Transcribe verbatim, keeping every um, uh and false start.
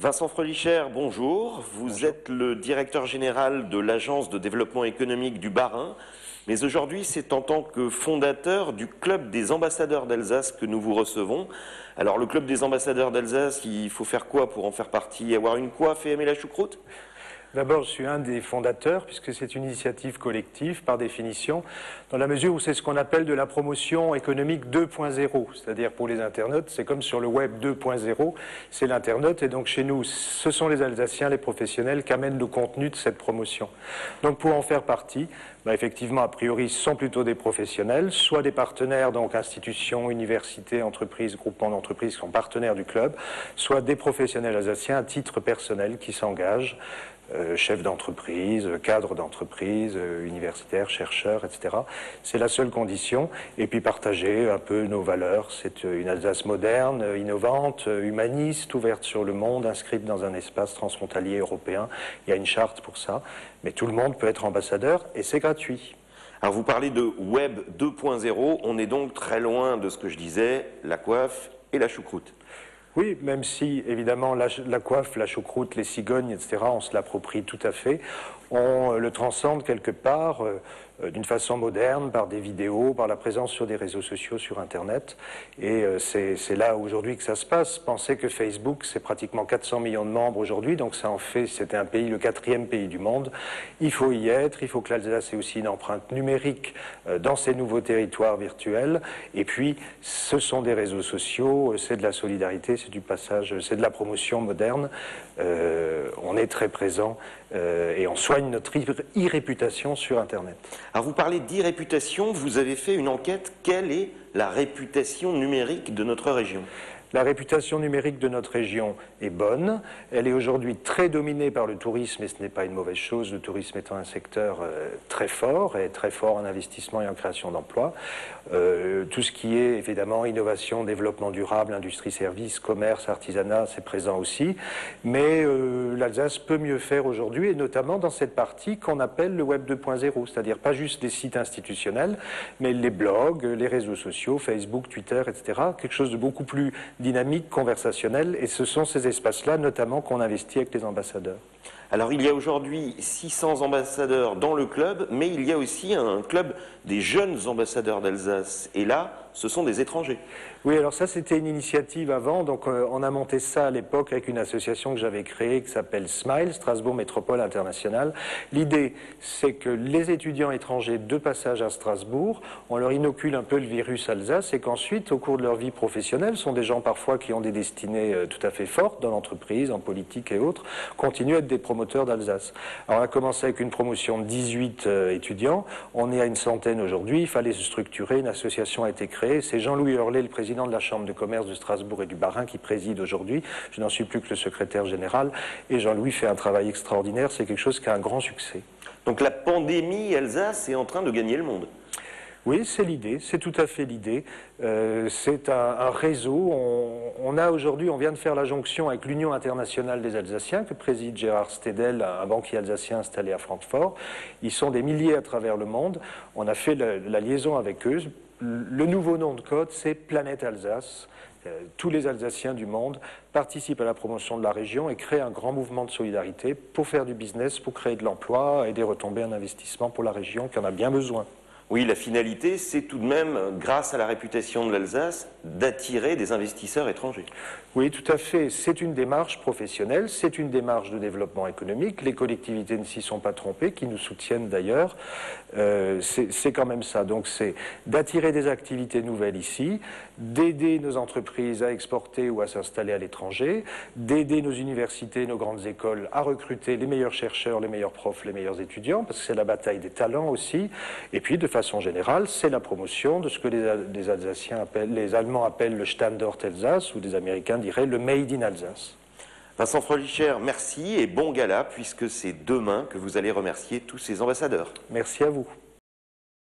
Vincent Fröhlicher, bonjour. Vous bonjour. êtes le directeur général de l'Agence de développement économique du Bas-Rhin. Mais aujourd'hui, c'est en tant que fondateur du Club des ambassadeurs d'Alsace que nous vous recevons. Alors, le Club des ambassadeurs d'Alsace, il faut faire quoi pour en faire partie? Avoir une coiffe et aimer la choucroute? D'abord, je suis un des fondateurs, puisque c'est une initiative collective, par définition, dans la mesure où c'est ce qu'on appelle de la promotion économique deux point zéro. C'est-à-dire, pour les internautes, c'est comme sur le web deux point zéro, c'est l'internaute, et donc chez nous, ce sont les Alsaciens, les professionnels, qui amènent le contenu de cette promotion. Donc, pour en faire partie, bah, effectivement, a priori, ce sont plutôt des professionnels, soit des partenaires, donc institutions, universités, entreprises, groupements d'entreprises qui sont partenaires du club, soit des professionnels alsaciens à titre personnel qui s'engagent, Euh, chefs d'entreprise, cadres d'entreprise, euh, universitaires, chercheurs, et cetera. C'est la seule condition. Et puis partager un peu nos valeurs. C'est une Alsace moderne, innovante, humaniste, ouverte sur le monde, inscrite dans un espace transfrontalier européen. Il y a une charte pour ça. Mais tout le monde peut être ambassadeur et c'est gratuit. Alors vous parlez de Web deux point zéro. On est donc très loin de ce que je disais, la coiffe et la choucroute. Oui, même si, évidemment, la, la coiffe, la choucroute, les cigognes, et cetera, on se l'approprie tout à fait. On le transcende quelque part euh, d'une façon moderne, par des vidéos, par la présence sur des réseaux sociaux, sur Internet. Et euh, c'est là aujourd'hui que ça se passe. Pensez que Facebook, c'est pratiquement quatre cents millions de membres aujourd'hui, donc ça en fait, c'était un pays, le quatrième pays du monde. Il faut y être, il faut que l'Alsace ait aussi une empreinte numérique euh, dans ces nouveaux territoires virtuels. Et puis, ce sont des réseaux sociaux, c'est de la solidarité, c'est du passage, c'est de la promotion moderne. Euh, on est très présent euh, et on soigne notre e-réputation sur Internet. Alors vous parlez d'e-réputation, vous avez fait une enquête. Quelle est la réputation numérique de notre région? La réputation numérique de notre région est bonne. Elle est aujourd'hui très dominée par le tourisme, et ce n'est pas une mauvaise chose, le tourisme étant un secteur euh, très fort, et très fort en investissement et en création d'emplois. Euh, tout ce qui est évidemment innovation, développement durable, industrie-services, commerce, artisanat, c'est présent aussi. Mais euh, l'Alsace peut mieux faire aujourd'hui, et notamment dans cette partie qu'on appelle le web deux point zéro, c'est-à-dire pas juste des sites institutionnels, mais les blogs, les réseaux sociaux, Facebook, Twitter, et cetera. Quelque chose de beaucoup plus dynamique, conversationnelle, et ce sont ces espaces-là, notamment, qu'on investit avec les ambassadeurs. Alors, il y a aujourd'hui six cents ambassadeurs dans le club, mais il y a aussi un club des jeunes ambassadeurs d'Alsace. Et là, ce sont des étrangers. Oui, alors ça, c'était une initiative avant. Donc, euh, on a monté ça à l'époque avec une association que j'avais créée qui s'appelle SMILE, Strasbourg Métropole Internationale. L'idée, c'est que les étudiants étrangers de passage à Strasbourg, on leur inocule un peu le virus Alsace et qu'ensuite, au cours de leur vie professionnelle, sont des gens parfois qui ont des destinées euh, tout à fait fortes dans l'entreprise, en politique et autres, continuent à être des promoteurs d'Alsace. Alors, on a commencé avec une promotion de dix-huit euh, étudiants. On est à une centaine aujourd'hui. Il fallait se structurer. Une association a été créée. C'est Jean-Louis Hurlet, le président de la Chambre de commerce de Strasbourg et du Bas-Rhin, qui préside aujourd'hui. Je n'en suis plus que le secrétaire général. Et Jean-Louis fait un travail extraordinaire. C'est quelque chose qui a un grand succès. Donc la pandémie Alsace est en train de gagner le monde. Oui, c'est l'idée, c'est tout à fait l'idée. Euh, c'est un, un réseau. On, on a aujourd'hui, on vient de faire la jonction avec l'Union internationale des Alsaciens, que préside Gérard Stedel, un banquier alsacien installé à Francfort. Ils sont des milliers à travers le monde. On a fait la, la liaison avec eux. Le nouveau nom de code, c'est Planète Alsace. Tous les Alsaciens du monde participent à la promotion de la région et créent un grand mouvement de solidarité pour faire du business, pour créer de l'emploi et des retombées en investissement pour la région qui en a bien besoin. Oui, la finalité, c'est tout de même, grâce à la réputation de l'Alsace, d'attirer des investisseurs étrangers. Oui, tout à fait. C'est une démarche professionnelle, c'est une démarche de développement économique. Les collectivités ne s'y sont pas trompées, qui nous soutiennent d'ailleurs. Euh, c'est quand même ça. Donc c'est d'attirer des activités nouvelles ici, d'aider nos entreprises à exporter ou à s'installer à l'étranger, d'aider nos universités, nos grandes écoles à recruter les meilleurs chercheurs, les meilleurs profs, les meilleurs étudiants, parce que c'est la bataille des talents aussi. Et puis, de façon générale, c'est la promotion de ce que les, les Alsaciens appellent, les Allemands appellent le Standort Alsace, ou des Américains diraient le Made in Alsace. Vincent Fröhlicher, merci et bon gala, puisque c'est demain que vous allez remercier tous ces ambassadeurs. Merci à vous.